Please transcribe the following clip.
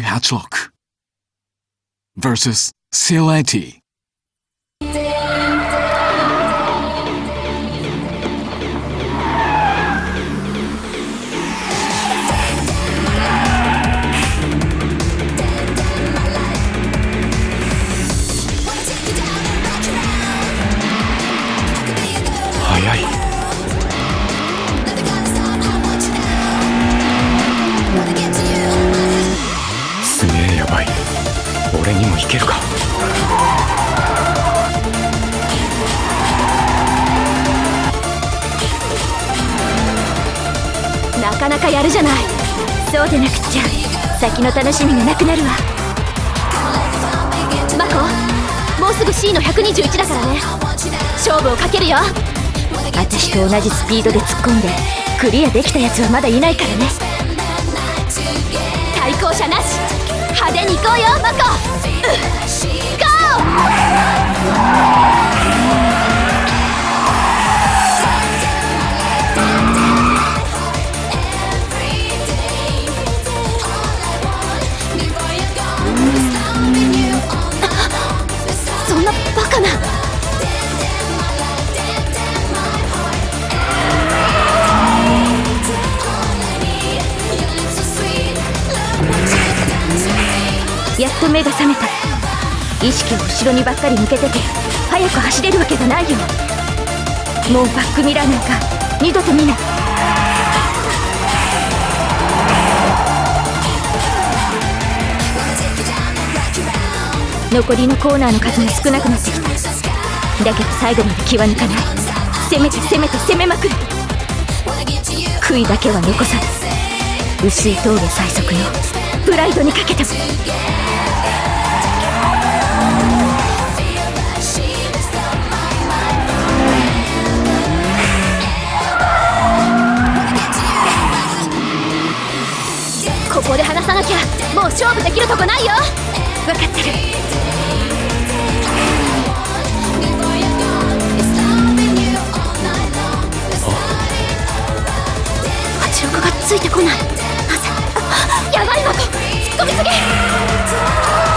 Hatchlock versus Siletti. 早い。すげえやばい。俺にもいけるか。 なかなかやるじゃない。そうでなくっちゃ先の楽しみがなくなるわ。マコ、もうすぐ C の121だからね。勝負をかけるよ。私と同じスピードで突っ込んでクリアできたやつはまだいないからね。対向車なし、派手に行こうよマコ。ゴー。そんなバカな。やっと目が覚めた。意識を後ろにばっかり向けてて速く走れるわけがないよ。もうバックミラーなんか二度と見ない。残りのコーナーの数が少なくなってきた。だけど最後まで気は抜かない。攻めて攻めて攻めまくる。悔いだけは残さず、薄い峠最速のプライドにかけても。ここで離さなきゃもう勝負できるとこないよ。分かってる。86がついてこない。やばいマコ、突っ込みすぎ。